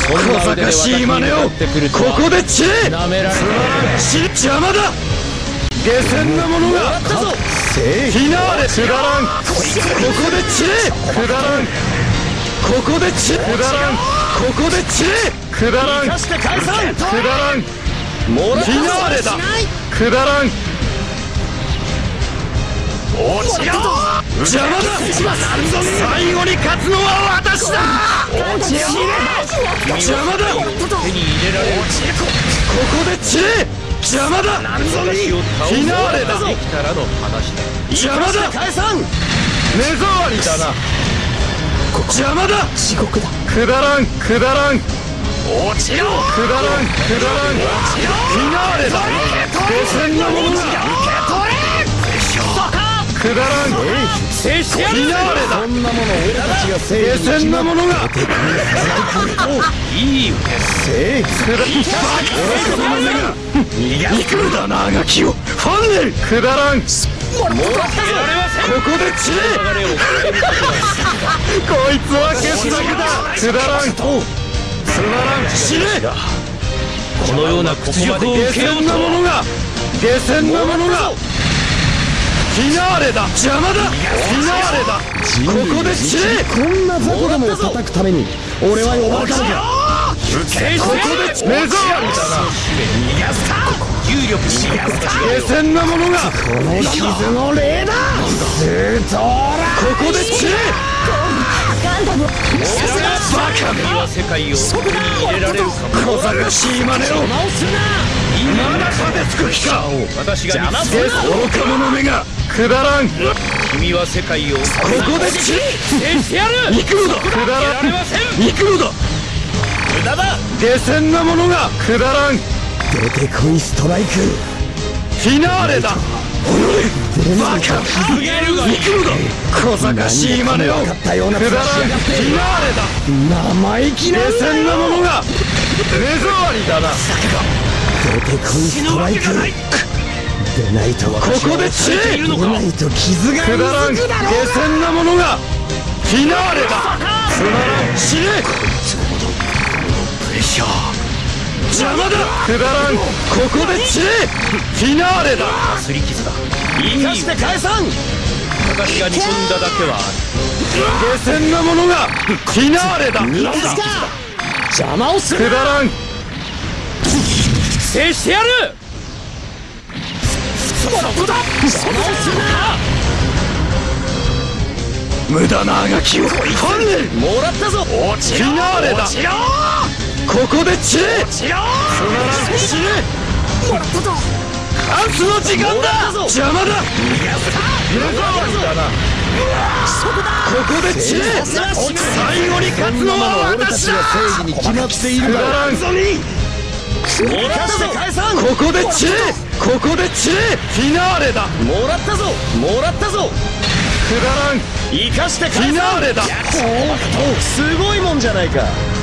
小賢しい真似をここで散れ。 なめられ邪魔だ。下船なものがフィナーレ。くだらん。ここで散れ。くだらん。ここで散れ。くだらん。ここで散れ。くだらん。くだらん。フィナーレだ。くだらん。落ちろ。邪魔だ。最後に勝つのは私だ。邪魔だ。 手に入れられる。 ここで散れ。邪魔だ。フィナーレだ。 できたらの話だ。 邪魔だ。目障りだな。邪魔だ。 地獄だ。 くだらん。くだらん。落ちろ。くだらん。くだらん。フィナーレだ。下船なものがくだらん。フィナーレだ。 そんなもの俺たちが正義下船なものがいいよ。 憎むだなあがきを。ファンネル。くだらん。 もう入れられません。 ここで散れ。 流れを変えることはこいつは傑作だ。くだらん。つまらん。死ね。 このような屈辱を受けようと下船なものが下船なものがフィナーレだ。邪魔だ。フィナーレだ。ここで散れ。 こんな雑魚どもを叩くために俺は呼ばれたのか。 ここで目障りだな。 重力に下船なものがこの傷の霊だ。 ここで散れ。バカめ。 君は世界を手に入れられるかも。 小賢しい真似をまだかでつく気か。 私が見つゲス愚か者めがくだらん。こ君は世界をこで散れ。 制してやる。 憎むだ。くだやらん。 られません。 憎むだ。 無駄だ。 下船なものがくだらん。 出てこいストライク。 フィナーレだ。バカ逃げるがいい。 憎むだ。小賢しい真似を分かったようなくだらん。フィナーレだ。 生意気な下船なものが目障りだな。 出てこいストライク。出ないとここで散れ。 出ないと傷がくだらん。下船なものがフィナーレだ。つまらん。死ね。邪魔だ。くだらん。ここで散れ。フィナーレだ。 擦り傷だ。 生かして返さん。 私が憎んだだけはある。 下船なものがフィナーレだ。 邪魔をする。 くだらん。 制してやる。 そこだ。邪魔をするな。 無駄なあがきを。ファンネル。 もらったぞ。 フィナーレだ。ここで散れ。つまらん。死ね。アンスの時間だ。邪魔だ。目障りだな。ここで散れ。最後に勝つのは私だ。 正義に決まっているくだらん。 もらったぞ。返さん。 ここで散れ。ここで散れ。フィナーレだ。 もらったぞ。もらったぞ。 くだらん。 生かしてフィナーレだ。 すごいもんじゃないか。